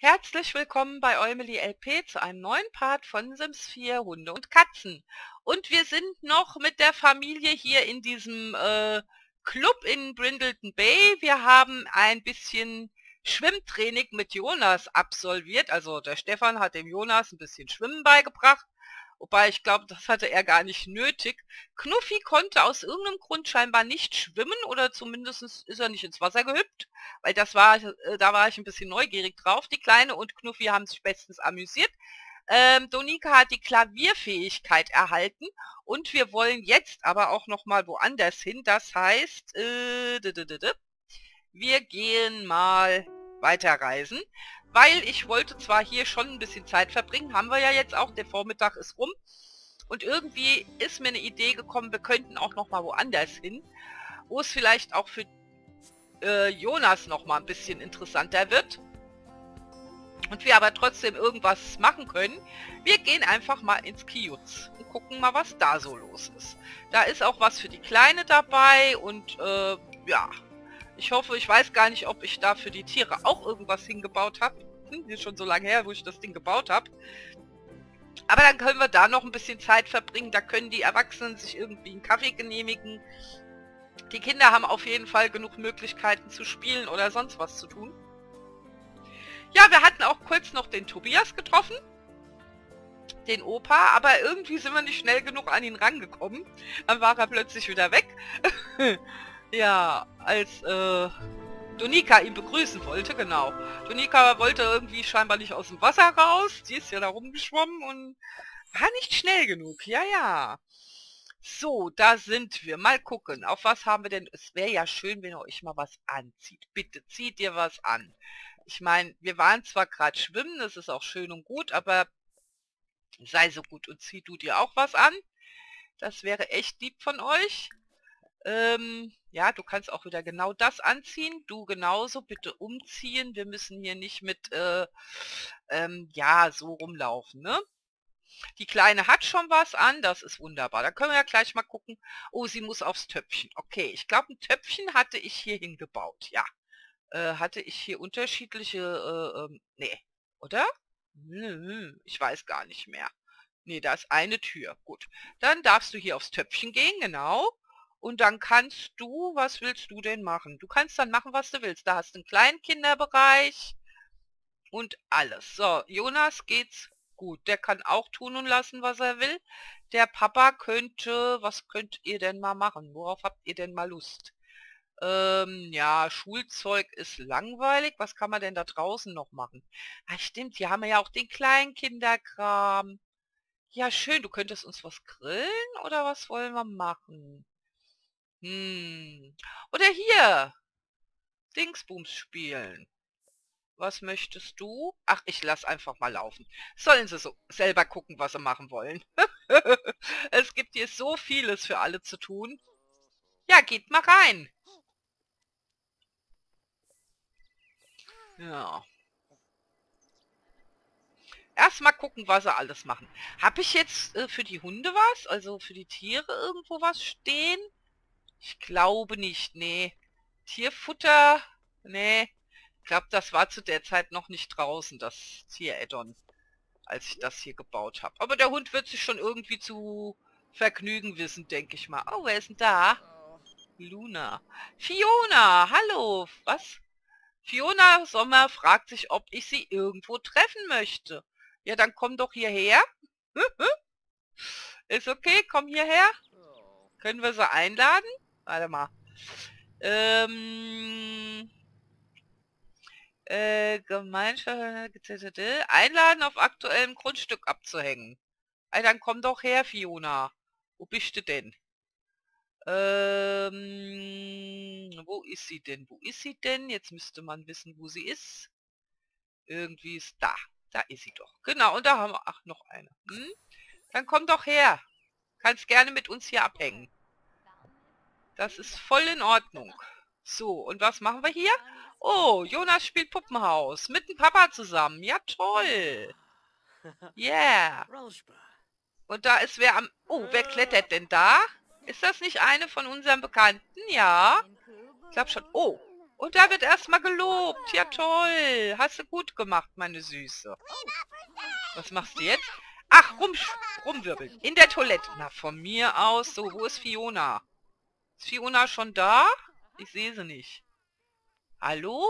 Herzlich willkommen bei Eumeli LP zu einem neuen Part von Sims 4 Hunde und Katzen. Und wir sind noch mit der Familie hier in diesem Club in Brindleton Bay. Wir haben ein bisschen Schwimmtraining mit Jonas absolviert. Also der Stefan hat dem Jonas ein bisschen Schwimmen beigebracht. Wobei ich glaube, das hatte er gar nicht nötig. Knuffi konnte aus irgendeinem Grund scheinbar nicht schwimmen oder zumindest ist er nicht ins Wasser gehüpft, weil da war ich ein bisschen neugierig drauf. Die Kleine und Knuffi haben sich bestens amüsiert. Donika hat die Klavierfähigkeit erhalten und wir wollen jetzt aber auch noch mal woanders hin. Das heißt, wir gehen mal weiterreisen. Weil ich wollte zwar hier schon ein bisschen Zeit verbringen, haben wir ja jetzt auch, der Vormittag ist rum. Und irgendwie ist mir eine Idee gekommen, wir könnten auch noch mal woanders hin, wo es vielleicht auch für Jonas noch mal ein bisschen interessanter wird. Und wir aber trotzdem irgendwas machen können. Wir gehen einfach mal ins Kiez und gucken mal, was da so los ist. Da ist auch was für die Kleine dabei und ja... Ich hoffe, ich weiß gar nicht, ob ich da für die Tiere auch irgendwas hingebaut habe. Ist schon so lange her, wo ich das Ding gebaut habe. Aber dann können wir da noch ein bisschen Zeit verbringen. Da können die Erwachsenen sich irgendwie einen Kaffee genehmigen. Die Kinder haben auf jeden Fall genug Möglichkeiten zu spielen oder sonst was zu tun. Ja, wir hatten auch kurz noch den Tobias getroffen. Den Opa, aber irgendwie sind wir nicht schnell genug an ihn rangekommen. Dann war er plötzlich wieder weg. Ja, als Donika ihn begrüßen wollte, genau. Donika wollte irgendwie scheinbar nicht aus dem Wasser raus. Die ist ja da rumgeschwommen und war nicht schnell genug. Ja, ja. So, da sind wir. Mal gucken, auf was haben wir denn... Es wäre ja schön, wenn ihr euch mal was anzieht. Bitte, zieht ihr was an. Ich meine, wir waren zwar gerade schwimmen, das ist auch schön und gut, aber sei so gut und zieh du dir auch was an. Das wäre echt lieb von euch. Ja, du kannst auch wieder genau das anziehen. Du genauso, bitte umziehen. Wir müssen hier nicht mit, ja, so rumlaufen, ne? Die Kleine hat schon was an, das ist wunderbar. Da können wir ja gleich mal gucken. Oh, sie muss aufs Töpfchen. Okay, ich glaube, ein Töpfchen hatte ich hier hingebaut, ja. Hatte ich hier unterschiedliche, nee, oder? Ich weiß gar nicht mehr. Nee, da ist eine Tür. Gut, dann darfst du hier aufs Töpfchen gehen, genau. Und dann kannst du, was willst du denn machen? Du kannst dann machen, was du willst. Da hast du einen kleinen Kinderbereich und alles. So, Jonas geht's gut. Der kann auch tun und lassen, was er will. Der Papa könnte, was könnt ihr denn mal machen? Worauf habt ihr denn mal Lust? Ja, Schulzeug ist langweilig. Was kann man denn da draußen noch machen? Ah, stimmt, hier haben wir ja auch den Kleinkinderkram. Ja, schön. Du könntest uns was grillen oder was wollen wir machen? Oder hier. Dingsbums spielen. Was möchtest du? Ach, ich lass einfach mal laufen. Sollen sie so selber gucken, was sie machen wollen. Es gibt hier so vieles für alle zu tun. Ja, geht mal rein. Ja. Erstmal gucken, was sie alles machen. Habe ich jetzt für die Hunde was? Also für die Tiere irgendwo was stehen? Ich glaube nicht, nee. Tierfutter? Nee. Ich glaube, das war zu der Zeit noch nicht draußen, das Tier-Add-on, als ich das hier gebaut habe. Aber der Hund wird sich schon irgendwie zu vergnügen wissen, denke ich mal. Oh, wer ist denn da? Luna. Fiona, hallo. Was? Fiona Sommer fragt sich, ob ich sie irgendwo treffen möchte. Ja, dann komm doch hierher. Ist okay, komm hierher. Können wir sie einladen? Warte mal. Gemeinschaft einladen auf aktuellem Grundstück abzuhängen. Dann komm doch her, Fiona. Wo bist du denn? Wo ist sie denn? Wo ist sie denn? Jetzt müsste man wissen, wo sie ist. Irgendwie ist da. Da ist sie doch. Genau, und da haben wir... Ach, noch eine. Dann komm doch her. Kannst gerne mit uns hier abhängen. Das ist voll in Ordnung. So, und was machen wir hier? Oh, Jonas spielt Puppenhaus. Mit dem Papa zusammen. Ja, toll. Yeah. Und da ist wer am... Oh, wer klettert denn da? Ist das nicht eine von unseren Bekannten? Ja. Ich glaube schon. Oh. Und da wird erstmal gelobt. Ja, toll. Hast du gut gemacht, meine Süße. Was machst du jetzt? Ach, rumwirbeln. In der Toilette. Na, von mir aus. So, wo ist Fiona? Ist Fiona schon da? Ich sehe sie nicht. Hallo?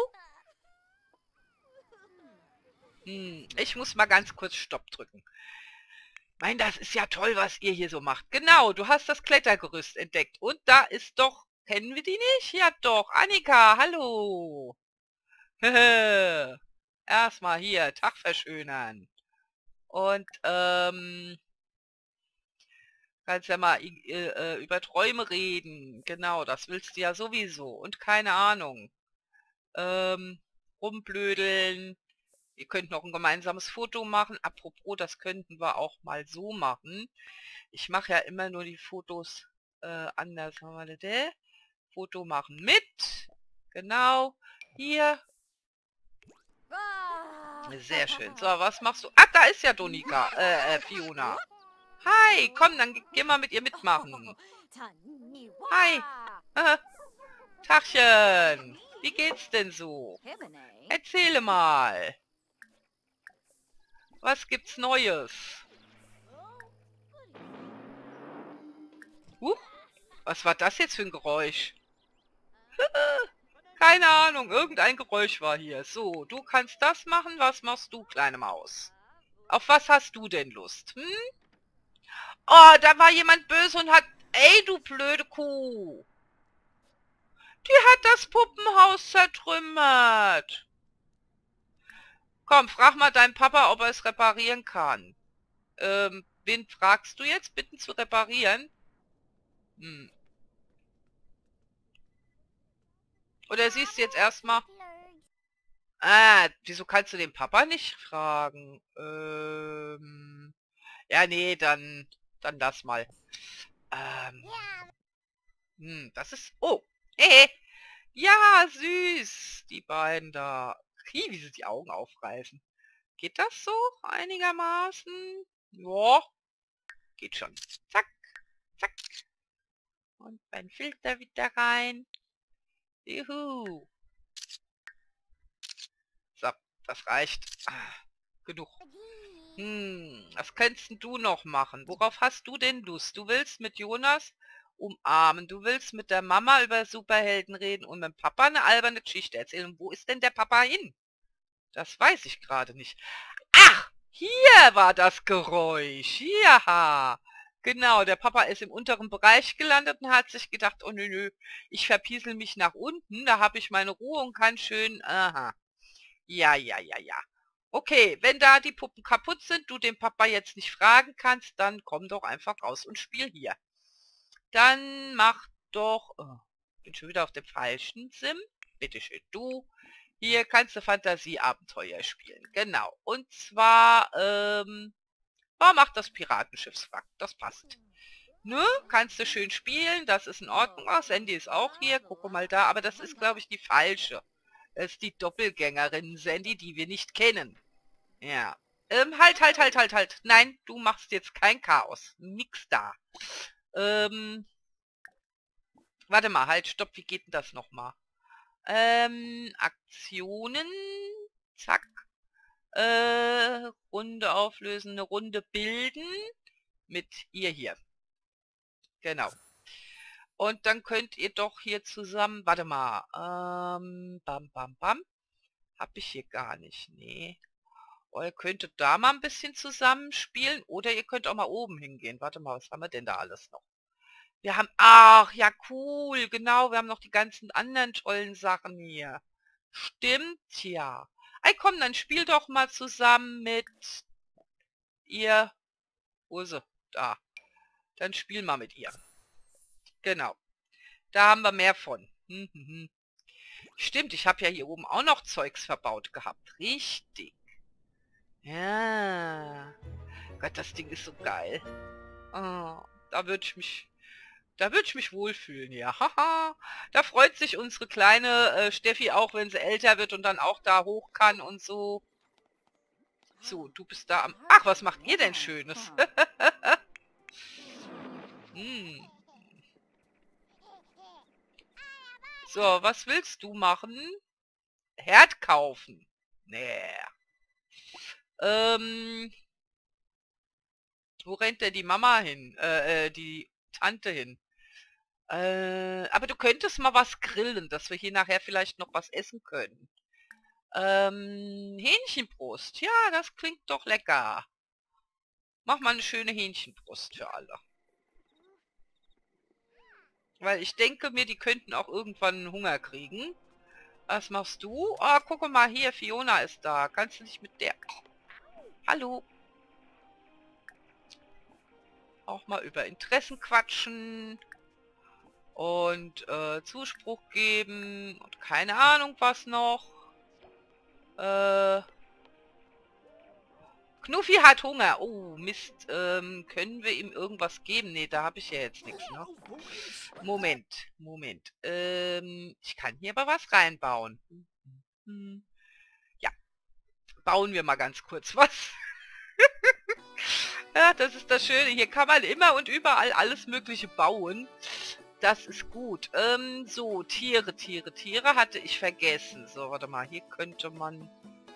Ich muss mal ganz kurz Stopp drücken. Mein, das ist ja toll, was ihr hier so macht. Genau, du hast das Klettergerüst entdeckt. Und da ist doch... Kennen wir die nicht? Ja doch. Annika, hallo. Erstmal hier, Tag verschönern. Und, kannst ja mal über Träume reden. Genau, das willst du ja sowieso. Und keine Ahnung. Rumblödeln. Ihr könnt noch ein gemeinsames Foto machen. Apropos, das könnten wir auch mal so machen. Ich mache ja immer nur die Fotos anders. Foto machen mit. Genau. Hier. Sehr schön. So, was machst du? Ah, da ist ja Donika. Fiona. Hi, komm, dann geh mal mit ihr mitmachen. Hi. Tachchen. Wie geht's denn so? Erzähle mal. Was gibt's Neues? Was war das jetzt für ein Geräusch? Keine Ahnung, irgendein Geräusch war hier. So, du kannst das machen. Was machst du, kleine Maus? Auf was hast du denn Lust? Hm? Oh, da war jemand böse und hat... Ey, du blöde Kuh. Die hat das Puppenhaus zertrümmert. Komm, frag mal deinen Papa, ob er es reparieren kann. Wen fragst du jetzt, bitten zu reparieren? Oder siehst du jetzt erstmal... Ah, wieso kannst du den Papa nicht fragen? Ja, nee, dann lass mal. Das ist... Oh, hehe. Ja, süß, die beiden da. Wie sie die Augen aufreißen. Geht das so einigermaßen? Ja, geht schon. Zack, zack. Und mein Filter wieder rein. Juhu. So, das reicht. Genug. Was könntest du noch machen? Worauf hast du denn Lust? Du willst mit Jonas umarmen. Du willst mit der Mama über Superhelden reden und mit dem Papa eine alberne Geschichte erzählen. Und wo ist denn der Papa hin? Das weiß ich gerade nicht. Ach, hier war das Geräusch. Ja, genau. Der Papa ist im unteren Bereich gelandet und hat sich gedacht, oh nö, nö, ich verpiesel mich nach unten. Da habe ich meine Ruhe und kann schön... Aha. Ja, ja, ja, ja. Okay, wenn da die Puppen kaputt sind, du den Papa jetzt nicht fragen kannst, dann komm doch einfach raus und spiel hier. Dann mach doch... Oh, bin schon wieder auf dem falschen Sim. Bitteschön, du. Hier kannst du Fantasieabenteuer spielen. Genau. Und zwar, mach das Piratenschiffswrack. Das passt. Ne? Kannst du schön spielen. Das ist in Ordnung. Oh, Sandy ist auch hier. Gucke mal da. Aber das ist, glaube ich, die falsche. Das ist die Doppelgängerin Sandy, die wir nicht kennen. Ja. Halt. Nein, du machst jetzt kein Chaos. Nix da. Warte mal, halt, stopp. Wie geht denn das nochmal? Aktionen. Zack. Runde auflösen, eine Runde bilden. Mit ihr hier. Genau. Und dann könnt ihr doch hier zusammen... Warte mal. Bam. Hab ich hier gar nicht. Nee. Oh, ihr könntet da mal ein bisschen zusammenspielen. Oder ihr könnt auch mal oben hingehen. Warte mal, was haben wir denn da alles noch? Wir haben... Ach, ja cool. Genau, wir haben noch die ganzen anderen tollen Sachen hier. Stimmt, ja. Ey, komm, dann spiel doch mal zusammen mit ihr. Wo ist sie? Da. Dann spiel mal mit ihr. Genau. Da haben wir mehr von. Stimmt, ich habe ja hier oben auch noch Zeugs verbaut gehabt. Richtig. Ja. Gott, das Ding ist so geil. Oh, da würde ich mich wohlfühlen, ja. Haha. Da freut sich unsere kleine Steffi auch, wenn sie älter wird und dann auch da hoch kann und so. So, du bist da am... Ach, was macht ihr denn Schönes? So, was willst du machen? Herd kaufen. Nee. Wo rennt denn die Mama hin? Die Tante hin? Aber du könntest mal was grillen, dass wir hier nachher vielleicht noch was essen können. Hähnchenbrust. Ja, das klingt doch lecker. Mach mal eine schöne Hähnchenbrust für alle. Weil ich denke mir, die könnten auch irgendwann Hunger kriegen. Was machst du? Ah, guck mal hier, Fiona ist da. Kannst du nicht mit der... Hallo. Auch mal über Interessen quatschen. Und Zuspruch geben. Und keine Ahnung was noch. Knuffi hat Hunger. Oh, Mist. Können wir ihm irgendwas geben? Nee, da habe ich ja jetzt nichts, ne? Moment. Ich kann hier aber was reinbauen. Ja. Bauen wir mal ganz kurz was. Ja, das ist das Schöne. Hier kann man immer und überall alles Mögliche bauen. Das ist gut. So, Tiere hatte ich vergessen. So, warte mal, hier könnte man...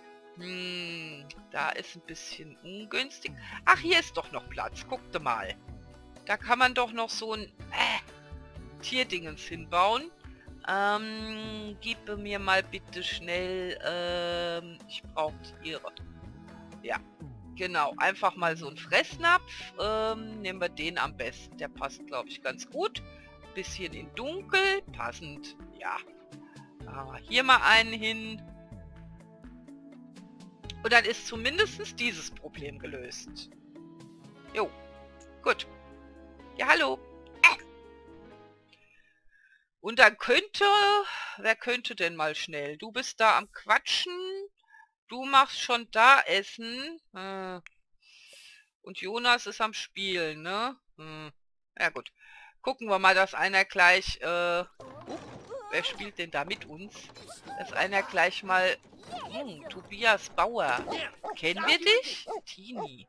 da ist ein bisschen ungünstig. Ach, hier ist doch noch Platz. Guckte mal. Da kann man doch noch so ein Tierdingens hinbauen. Gib mir mal bitte schnell... ich brauche Tiere. Ja, genau. Einfach mal so ein Fressnapf. Nehmen wir den am besten. Der passt, glaube ich, ganz gut. Bisschen in dunkel. Passend. Ja. Hier mal einen hin. Und dann ist zumindest dieses Problem gelöst. Jo. Gut. Ja, hallo. Und dann könnte... Wer könnte denn mal schnell? Du bist da am Quatschen. Du machst schon da Essen. Und Jonas ist am Spielen, ne? Ja gut. Gucken wir mal, dass einer gleich... wer spielt denn da mit uns? Dass einer gleich mal... Tobias Bauer. Kennen wir dich? Tini.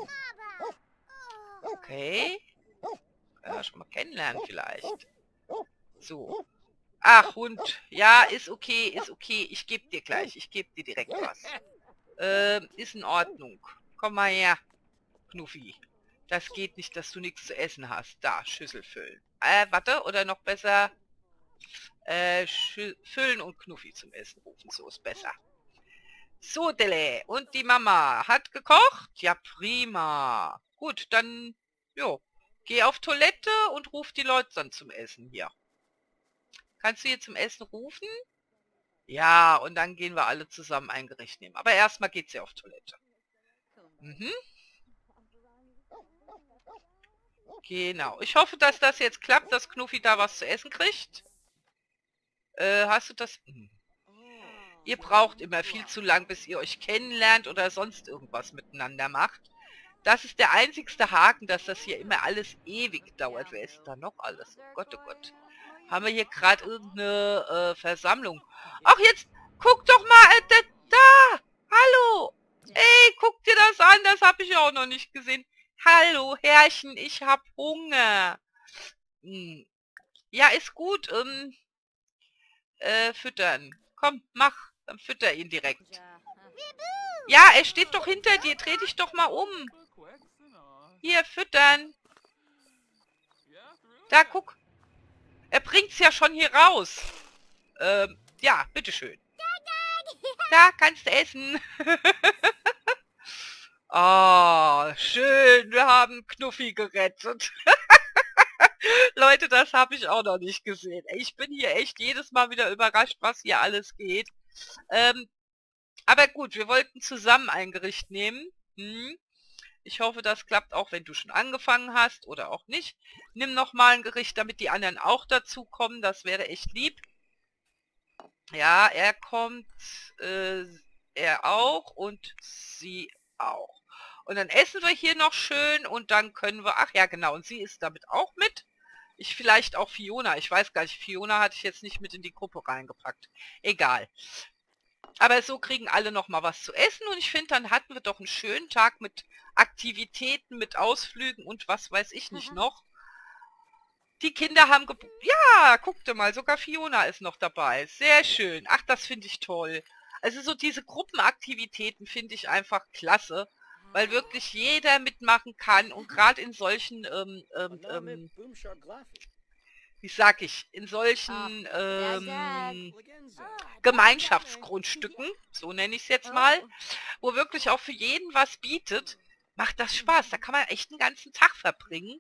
Okay. Können wir schon mal kennenlernen vielleicht. So. Ach, Hund. Ja, ist okay, ist okay. Ich gebe dir gleich. Ich gebe dir direkt was. Ist in Ordnung. Komm mal her, Knuffi. Das geht nicht, dass du nichts zu essen hast. Da, Schüssel füllen. Warte, oder noch besser... füllen und Knuffi zum Essen rufen. So ist besser. So, Delle. Und die Mama hat gekocht? Ja, prima. Gut, dann, jo. Geh auf Toilette und ruf die Leute dann zum Essen hier. Kannst du hier zum Essen rufen? Ja, und dann gehen wir alle zusammen ein Gericht nehmen. Aber erstmal geht sie auf Toilette. Genau. Ich hoffe, dass das jetzt klappt, dass Knuffi da was zu essen kriegt. Hast du das... Ihr braucht immer viel zu lang, bis ihr euch kennenlernt oder sonst irgendwas miteinander macht. Das ist der einzigste Haken, dass das hier immer alles ewig dauert. Wer ist da noch alles? Oh Gott, oh Gott. Haben wir hier gerade irgendeine Versammlung? Ach, jetzt guck doch mal, da! Hallo! Ey, guck dir das an, das habe ich auch noch nicht gesehen. Hallo, Herrchen, ich hab Hunger. Ja, ist gut. Füttern. Komm, mach. Dann fütter ihn direkt. Ja, er steht doch hinter dir. Dreh dich doch mal um. Hier, füttern. Da, guck. Er bringt's ja schon hier raus. Ja, bitteschön. Da, kannst du essen. Oh, schön. Wir haben Knuffi gerettet. Leute, das habe ich auch noch nicht gesehen. Ich bin hier echt jedes Mal wieder überrascht, was hier alles geht. Aber gut, wir wollten zusammen ein Gericht nehmen. Ich hoffe, das klappt auch, wenn du schon angefangen hast oder auch nicht. Nimm nochmal ein Gericht, damit die anderen auch dazu kommen. Das wäre echt lieb. Ja, er kommt, er auch und sie auch. Und dann essen wir hier noch schön und dann können wir... Ach ja, genau, und sie ist damit auch mit. Ich vielleicht auch Fiona. Ich weiß gar nicht, Fiona hatte ich jetzt nicht mit in die Gruppe reingepackt. Egal. Aber so kriegen alle noch mal was zu essen und ich finde, dann hatten wir doch einen schönen Tag mit Aktivitäten, mit Ausflügen und was weiß ich nicht noch. Die Kinder haben ja, guck dir mal, sogar Fiona ist noch dabei. Sehr schön. Ach, das finde ich toll. Also so diese Gruppenaktivitäten finde ich einfach klasse, weil wirklich jeder mitmachen kann und gerade in solchen, wie sag ich, in solchen Gemeinschaftsgrundstücken, so nenne ich es jetzt mal, wo wirklich auch für jeden was bietet, macht das Spaß. Da kann man echt einen ganzen Tag verbringen.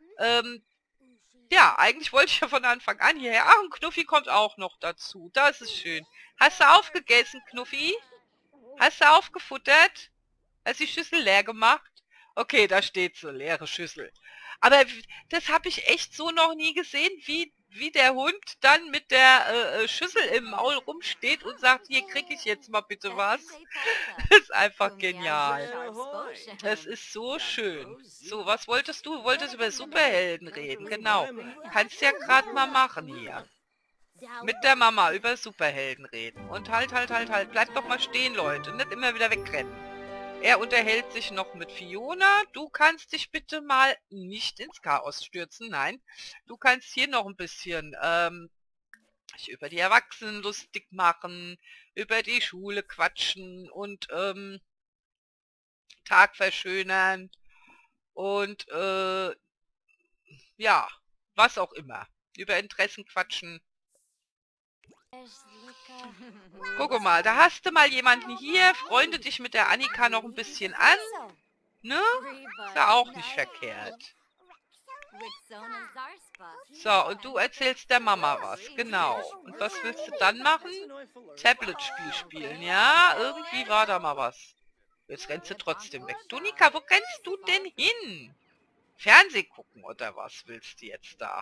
Ja, eigentlich wollte ich ja von Anfang an hierher. Ach, und Knuffi kommt auch noch dazu. Das ist schön. Hast du aufgegessen, Knuffi? Hast du aufgefuttert? Hast die Schüssel leer gemacht? Okay, da steht so, leere Schüssel. Aber das habe ich echt so noch nie gesehen, wie der Hund dann mit der Schüssel im Maul rumsteht und sagt, hier kriege ich jetzt mal bitte was. Das ist einfach genial. Das ist so schön. So, was wolltest du? Du wolltest über Superhelden reden, genau. Kannst ja gerade mal machen hier. Mit der Mama über Superhelden reden. Und halt. Bleibt doch mal stehen, Leute. Nicht immer wieder wegrennen. Er unterhält sich noch mit Fiona. Du kannst dich bitte mal nicht ins Chaos stürzen. Nein, du kannst hier noch ein bisschen über die Erwachsenen lustig machen, über die Schule quatschen und Tag verschönern und ja, was auch immer. Über Interessen quatschen. Guck mal, da hast du mal jemanden hier. Freunde dich mit der Annika noch ein bisschen an. Ne? Ist ja auch nicht verkehrt. So, und du erzählst der Mama was. Genau. Und was willst du dann machen? Tablet-Spiel spielen. Ja, irgendwie war da mal was. Jetzt rennst du trotzdem weg. Du, Nika, wo rennst du denn hin? Fernseh gucken oder was willst du jetzt da?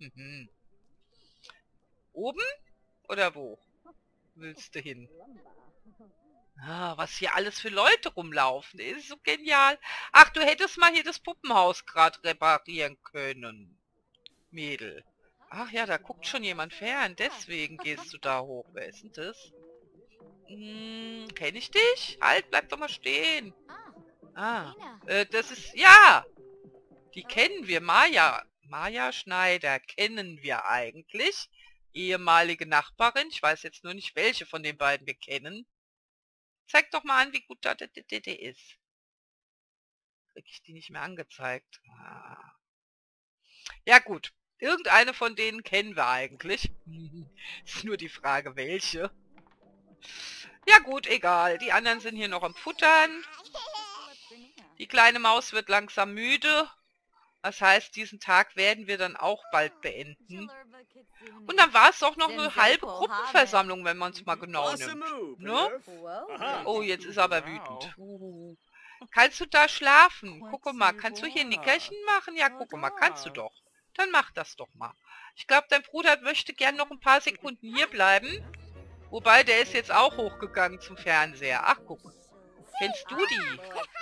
Oben? Oder wo willst du hin? Ah, was hier alles für Leute rumlaufen. Das ist so genial. Ach, du hättest mal hier das Puppenhaus gerade reparieren können. Mädel. Ach ja, da guckt schon jemand fern. Deswegen gehst du da hoch. Wer ist denn das? Kenne ich dich? Halt, bleib doch mal stehen. Ah, das ist... Ja! Die kennen wir. Maja Schneider kennen wir eigentlich. Ehemalige Nachbarin. Ich weiß jetzt nur nicht, welche von den beiden wir kennen. Zeig doch mal an, wie gut das ist. Krieg ich die nicht mehr angezeigt. Ah. Ja gut. Irgendeine von denen kennen wir eigentlich. Ist nur die Frage, welche. Ja gut, egal. Die anderen sind hier noch am Futtern. Die kleine Maus wird langsam müde. Das heißt, diesen Tag werden wir dann auch bald beenden. Und dann war es doch noch eine halbe Gruppenversammlung, wenn man es mal genau nimmt. Ne? Oh, jetzt ist er aber wütend. Kannst du da schlafen? Guck mal, kannst du hier ein Nickerchen machen? Ja, guck mal, kannst du doch. Dann mach das doch mal. Ich glaube, dein Bruder möchte gern noch ein paar Sekunden hier bleiben. Wobei, der ist jetzt auch hochgegangen zum Fernseher. Ach, guck. Kennst du die?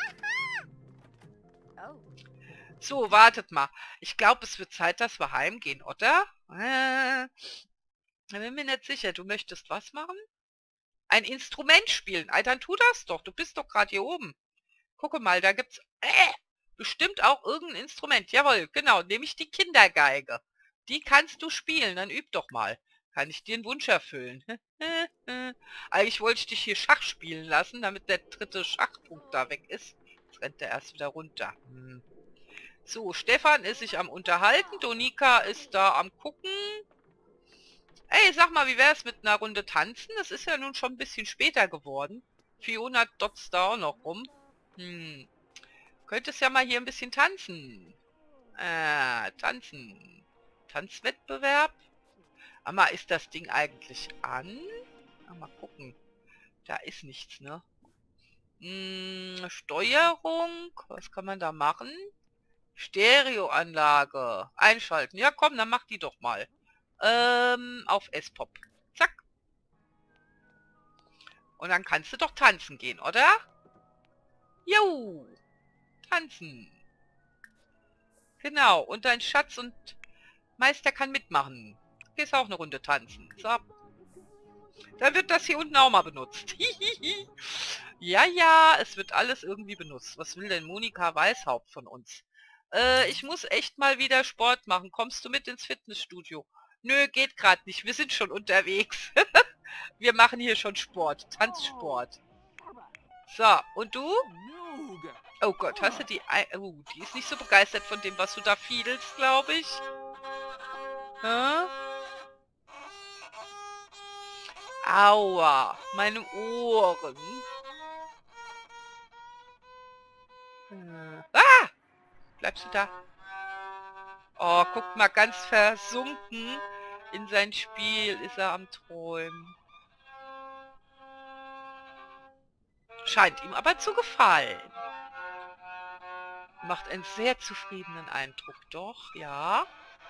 So, wartet mal. Ich glaube, es wird Zeit, dass wir heimgehen, oder? Ich bin mir nicht sicher. Du möchtest was machen? Ein Instrument spielen. Dann tu das doch. Du bist doch gerade hier oben. Gucke mal, da gibt's bestimmt auch irgendein Instrument. Jawohl, genau. Nämlich die Kindergeige. Die kannst du spielen. Dann üb doch mal. Kann ich dir einen Wunsch erfüllen? Eigentlich wollte ich dich hier Schach spielen lassen, damit der dritte Schachpunkt da weg ist. Jetzt rennt er erst wieder runter. So, Stefan ist sich am Unterhalten. Donika ist da am Gucken. Ey, sag mal, wie wär's mit einer Runde tanzen? Das ist ja nun schon ein bisschen später geworden. Fiona dotzt da auch noch rum. Könntest ja mal hier ein bisschen tanzen. Tanzen. Tanzwettbewerb. Aber ist das Ding eigentlich an? Mal gucken. Da ist nichts, ne? Steuerung. Was kann man da machen? Stereoanlage. Einschalten. Ja, komm, dann mach die doch mal. Auf S-Pop. Zack. Und dann kannst du doch tanzen gehen, oder? Jo. Tanzen. Genau. Und dein Schatz und Meister kann mitmachen. Gehst auch eine Runde tanzen. So. Dann wird das hier unten auch mal benutzt. Ja, es wird alles irgendwie benutzt. Was will denn Monika Weishaupt von uns? Ich muss echt mal wieder Sport machen. Kommst du mit ins Fitnessstudio? Nö, geht gerade nicht. Wir sind schon unterwegs. Wir machen hier schon Sport. Tanzsport. So, und du? Oh Gott, hast du die... Oh, die ist nicht so begeistert von dem, was du da fiedelst, glaube ich. Hä? Aua, meine Ohren. Ah! Bleibst du da? Oh, guck mal, ganz versunken in sein Spiel ist er am Träumen. Scheint ihm aber zu gefallen. Macht einen sehr zufriedenen Eindruck, doch, ja.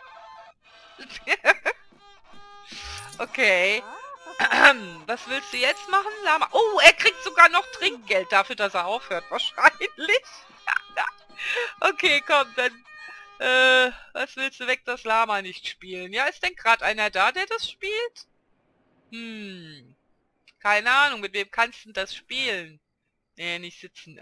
Okay. Was willst du jetzt machen, Lama? Oh, er kriegt sogar noch Trinkgeld dafür, dass er aufhört, wahrscheinlich. Okay, komm, dann... was willst du weg, das Lama nicht spielen? Ja, ist denn gerade einer da, der das spielt? Keine Ahnung, mit wem kannst du das spielen? Nee, nicht sitzen.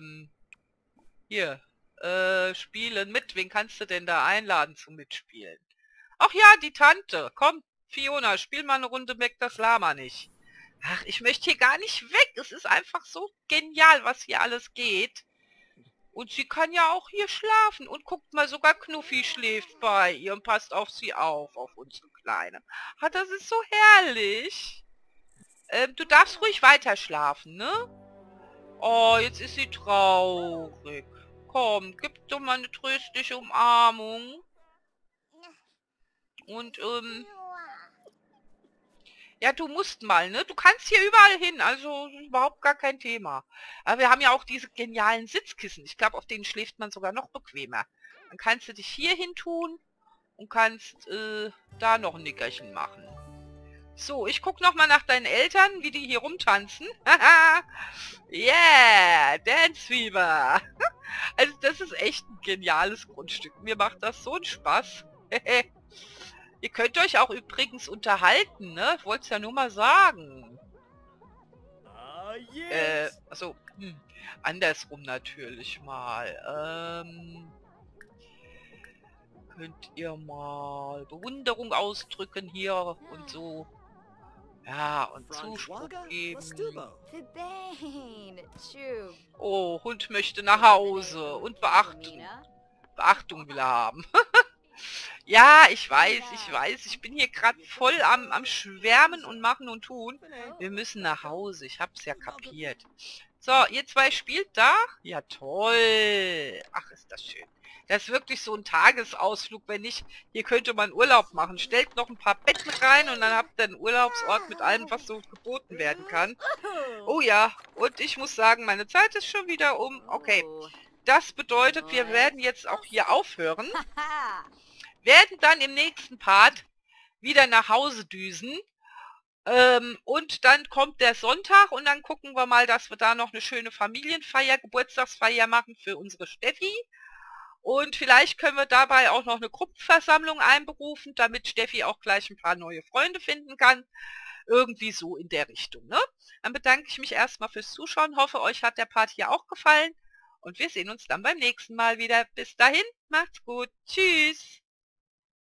Hier. Spielen mit. Wen kannst du denn da einladen zum Mitspielen? Ach ja, die Tante. Komm, Fiona, spiel mal eine Runde weg, das Lama nicht. Ach, ich möchte hier gar nicht weg. Es ist einfach so genial, was hier alles geht. Und sie kann ja auch hier schlafen. Und guckt mal, sogar Knuffi schläft bei ihr und passt auf sie auf unsere Kleine. Ah, das ist so herrlich. Du darfst ruhig weiter schlafen, ne? Oh, jetzt ist sie traurig. Komm, gib doch mal eine tröstliche Umarmung. Und, ja, du musst mal, ne? Du kannst hier überall hin, also überhaupt gar kein Thema. Aber wir haben ja auch diese genialen Sitzkissen. Ich glaube, auf denen schläft man sogar noch bequemer. Dann kannst du dich hier hin tun und kannst, da noch ein Nickerchen machen. So, ich gucke nochmal nach deinen Eltern, wie die hier rumtanzen. Yeah, Dance Fever. Also das ist echt ein geniales Grundstück. Mir macht das so einen Spaß. Ihr könnt euch auch übrigens unterhalten, ne? Ich wollte es ja nur mal sagen. Achso, andersrum natürlich mal. Könnt ihr mal Bewunderung ausdrücken hier und so. Ja, und Zuspruch geben. Oh, Hund möchte nach Hause und Beachtung will er haben. Ja, ich weiß. Ich bin hier gerade voll am Schwärmen und machen und tun. Wir müssen nach Hause. Ich hab's ja kapiert. So, ihr zwei spielt da? Ja, toll. Ach, ist das schön. Das ist wirklich so ein Tagesausflug. Wenn nicht, hier könnte man Urlaub machen. Stellt noch ein paar Betten rein und dann habt ihr einen Urlaubsort mit allem, was so geboten werden kann. Oh ja, und ich muss sagen, meine Zeit ist schon wieder um. Okay, das bedeutet, wir werden jetzt auch hier aufhören. Werden dann im nächsten Part wieder nach Hause düsen. Und dann kommt der Sonntag und dann gucken wir mal, dass wir da noch eine schöne Familienfeier, Geburtstagsfeier machen für unsere Steffi. Und vielleicht können wir dabei auch noch eine Gruppenversammlung einberufen, damit Steffi auch gleich ein paar neue Freunde finden kann. Irgendwie so in der Richtung, ne? Dann bedanke ich mich erstmal fürs Zuschauen, hoffe, euch hat der Part hier auch gefallen. Und wir sehen uns dann beim nächsten Mal wieder. Bis dahin, macht's gut. Tschüss.